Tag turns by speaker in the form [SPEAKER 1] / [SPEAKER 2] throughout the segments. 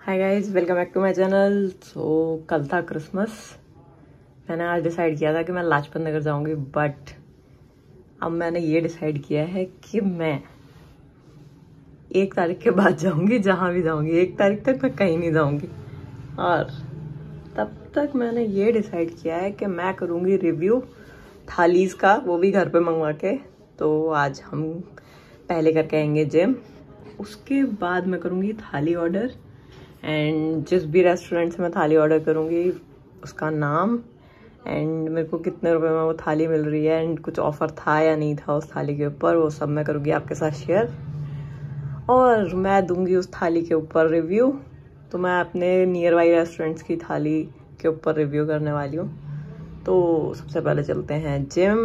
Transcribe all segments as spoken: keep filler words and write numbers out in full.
[SPEAKER 1] Hi guys, welcome back to my channel. So कल था Christmas. मैंने आज डिसाइड किया था कि मैं लाजपत नगर जाऊंगी, बट अब मैंने ये डिसाइड किया है कि मैं एक तारीख के बाद जाऊंगी। जहां भी जाऊंगी एक तारीख तक मैं कहीं नहीं जाऊंगी। और तब तक मैंने ये डिसाइड किया है कि मैं करूंगी रिव्यू थालीज का, वो भी घर पे मंगवा के। तो आज हम पहले करके आएंगे जिम, उसके बाद मैं करूंगी थाली ऑर्डर। एंड जिस भी रेस्टोरेंट से मैं थाली ऑर्डर करूंगी उसका नाम एंड मेरे को कितने रुपए में वो थाली मिल रही है एंड कुछ ऑफर था या नहीं था उस थाली के ऊपर, वो सब मैं करूंगी आपके साथ शेयर। और मैं दूंगी उस थाली के ऊपर रिव्यू। तो मैं अपने नियर बाई रेस्टोरेंट्स की थाली के ऊपर रिव्यू करने वाली हूँ। तो सबसे पहले चलते हैं जिम।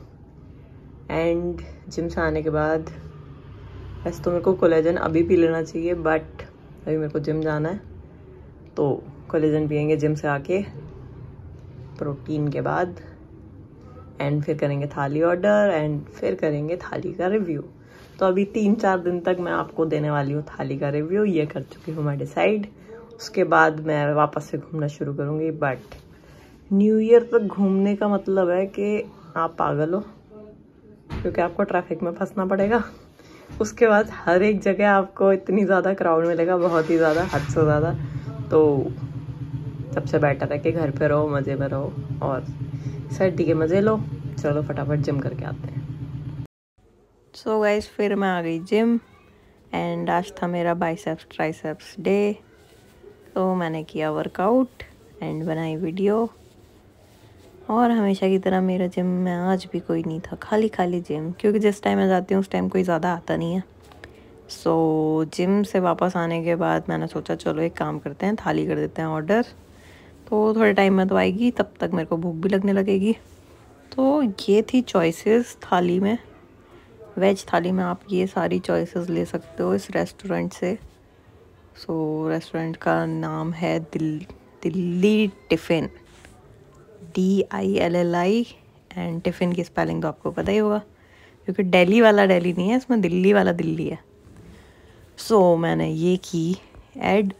[SPEAKER 1] एंड जिम से आने के बाद वैसे तो मेरे को कोलेजन अभी पी लेना चाहिए, बट अभी मेरे को जिम जाना है तो कोलेजन पियेंगे जिम से आके प्रोटीन के बाद। एंड फिर करेंगे थाली ऑर्डर एंड फिर करेंगे थाली का रिव्यू। तो अभी तीन चार दिन तक मैं आपको देने वाली हूँ थाली का रिव्यू। ये कर चुकी हूँ मैं डिसाइड। उसके बाद मैं वापस से घूमना शुरू करूँगी। बट न्यू ईयर तक घूमने का मतलब है कि आप पागल हो, क्योंकि आपको ट्रैफिक में फंसना पड़ेगा। उसके बाद हर एक जगह आपको इतनी ज़्यादा क्राउड मिलेगा, बहुत ही ज़्यादा, हद से ज़्यादा। तो सबसे बेटर है कि घर पे रहो, मज़े में रहो और सर्दी के मज़े लो। चलो फटाफट जिम करके आते हैं। सो गाइस, फिर मैं आ गई जिम एंड आज था मेरा बाइसेप्स ट्राइसेप्स डे। तो मैंने किया वर्कआउट एंड बनाई वीडियो। और हमेशा की तरह मेरा जिम में आज भी कोई नहीं था, खाली खाली जिम, क्योंकि जिस टाइम मैं जाती हूँ उस टाइम कोई ज़्यादा आता नहीं है। सो so, जिम से वापस आने के बाद मैंने सोचा चलो एक काम करते हैं, थाली कर देते हैं ऑर्डर। तो थोड़े टाइम में तो आएगी, तब तक मेरे को भूख भी लगने लगेगी। तो ये थी चॉइसेस थाली में। वेज थाली में आप ये सारी चॉइसेस ले सकते हो इस रेस्टोरेंट से। सो so, रेस्टोरेंट का नाम है दिल Delhi tiffin, D I L L I. And tiffin की स्पेलिंग तो आपको पता ही होगा, क्योंकि दिल्ली वाला दिल्ली नहीं है, इसमें दिल्ली वाला दिल्ली है। सो so, मैंने ये की ऐड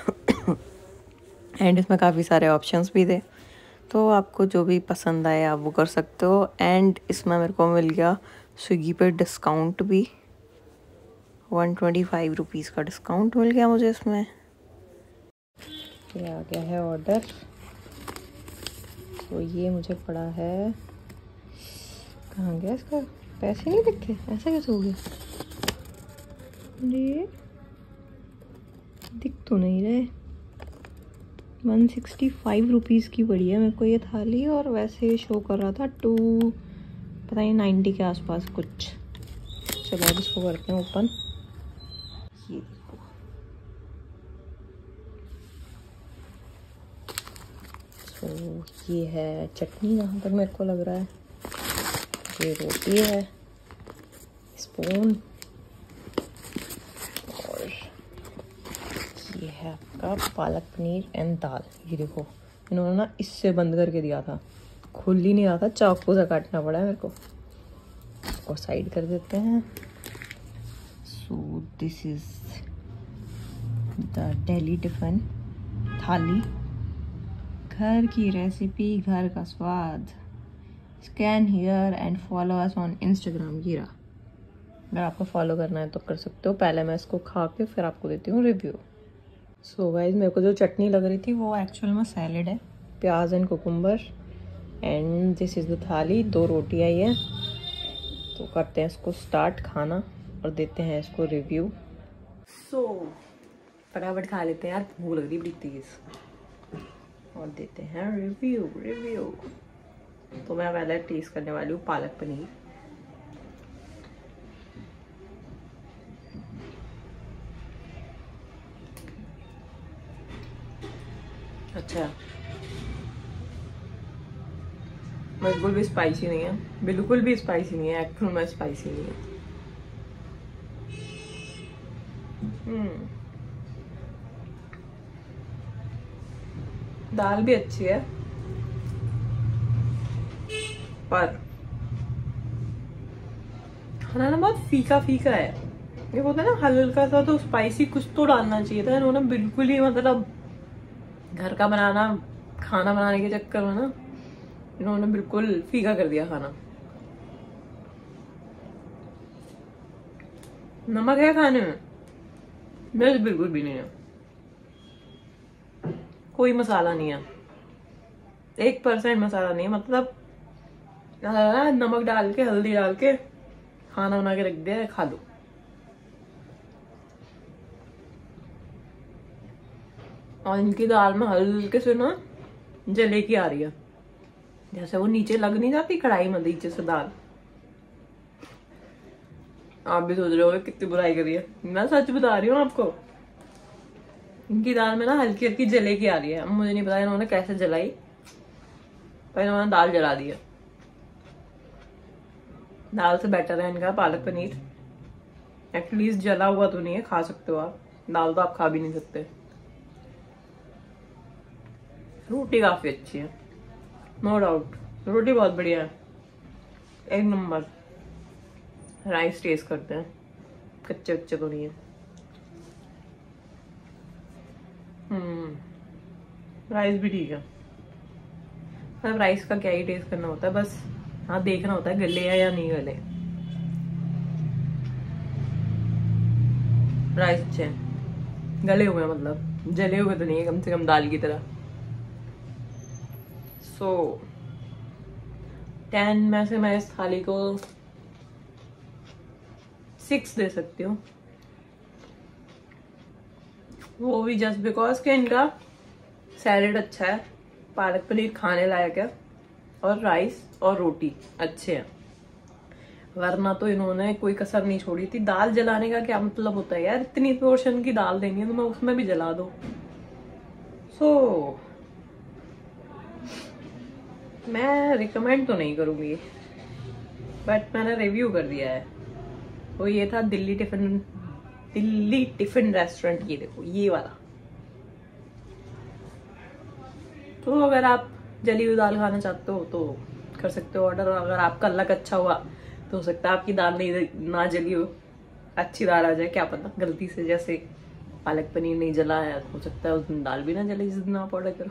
[SPEAKER 1] एंड इसमें काफ़ी सारे ऑप्शंस भी थे, तो आपको जो भी पसंद आए आप वो कर सकते हो। एंड इसमें मेरे को मिल गया स्विगी पे डिस्काउंट भी, वन ट्वेंटी फाइव रुपीज़ का डिस्काउंट मिल गया मुझे इसमें। ये आ गया है ऑर्डर। तो ये मुझे पड़ा है, कहाँ गया इसका, पैसे नहीं दिखे, ऐसा कैसे हो गया? ये दिख तो नहीं रहे। वन सिक्सटी फाइव रुपीज़ की पड़ी है मेरे को ये थाली, और वैसे शो कर रहा था टू पता नहीं नाइन्टी के आसपास कुछ। चलो अब इसको करते हैं ओपन। ये देखो, तो ये है चटनी जहाँ तक मेरे को लग रहा है, ये रोटी है, स्पून, और ये है आपका पालक पनीर एंड दाल। ये देखो, इन्होंने ना इससे बंद करके दिया था, खुल ही नहीं रहा था, चाकू से काटना पड़ा है मेरे को। इसको साइड कर देते हैं। So this is the Delhi tiffin thali, घर की रेसिपी, घर का स्वाद। Scan here and follow us on Instagram. ये रहा, अगर आपको फॉलो करना है तो कर सकते हो। पहले मैं इसको खा के फिर आपको देती हूँ रिव्यू। सो गाइस, मेरे को जो चटनी लग रही थी वो एक्चुअल में सैलेड है, प्याज and cucumber. And this is the thali, दो रोटी आई है। तो करते हैं इसको स्टार्ट खाना और देते हैं इसको रिव्यू। सो फटाफट खा लेते हैं यार, भूख लग रही बड़ी तेज, और देते हैं रिव्यू रिव्यू तो मैं पहले टेस्ट करने वाली हूँ पालक पनीर। अच्छा, बिल्कुल भी स्पाइसी नहीं है, बिल्कुल भी स्पाइसी नहीं है, एक्चुअल में स्पाइसी नहीं है। हम्म दाल भी अच्छी है, पर खाना ना बहुत फीका फीका है। ये बोलते ना हल्का सा तो स्पाइसी कुछ तो डालना चाहिए था, इन्होंने बिल्कुल ही मतलब घर का बनाना खाना बनाने के चक्कर में ना इन्होंने बिल्कुल फीका कर दिया खाना। नमक है खाने में? मिर्च बिल्कुल भी नहीं है, कोई मसाला नहीं है, एक परसेंट मसाला नहीं है। मतलब नमक डाल के हल्दी डाल के खाना बना के रख दिया है, खा लो। और इनकी दाल में हल्के से ना जले की आ रही है, जैसे वो नीचे लग नहीं जाती कढ़ाई में नीचे से दाल। आप भी सोच रहे होगे कितनी बुराई करी है, मैं सच बता रही हूँ आपको। इनकी दाल में ना हल्की हल्की जले की आ रही है। मुझे नहीं पता इन्होंने कैसे जलाई, पर इन्होंने दाल जला दी है। दाल से बेटर है इनका पालक पनीर, एटलीस्ट जला हुआ तो नहीं है, खा सकते हो आप। दाल तो आप खा भी नहीं सकते। रोटी काफी अच्छी है, नो डाउट, रोटी बहुत बढ़िया है, एक नंबर। राइस टेस्ट करते हैं, कच्चे कच्चे तो नहीं है। हम्म राइस भी ठीक है। मतलब राइस का क्या ही टेस्ट करना होता है, बस हाँ देखना होता है गले है या नहीं गले। राइस अच्छे हैं, गले हुए मतलब, जले हुए तो नहीं है, कम से कम दाल की तरह। सो टेन में से मैं इस थाली को सिक्स दे सकती हूँ, वो भी जस्ट बिकॉज के इनका सैलेड अच्छा है, पालक पनीर खाने लायक है, और राइस और रोटी अच्छे हैं। वरना तो इन्होंने कोई कसर नहीं छोड़ी थी। दाल जलाने का क्या मतलब होता है यार, इतनी पोर्शन की दाल देनी है तो मैं उसमें भी जला दो। सो so, मैं रिकमेंड तो नहीं करूंगी, बट मैंने रिव्यू कर दिया है। वो ये था Delhi tiffin, Delhi tiffin restaurant, ये देखो ये वाला। तो अगर आप जली हुई दाल खाना चाहते हो तो कर सकते हो ऑर्डर। अगर आपका लक अच्छा हुआ तो हो सकता है आपकी दाल नहीं ना जली हो, अच्छी दाल आ जाए, क्या पता। गलती से जैसे पालक पनीर नहीं जला है, हो सकता है उस दिन दाल भी ना जले जिस दिन आप ऑर्डर करो।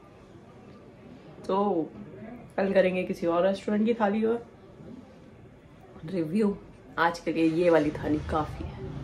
[SPEAKER 1] तो कल करेंगे किसी और रेस्टोरेंट की थाली का रिव्यू। आज के लिए ये वाली थाली काफी है।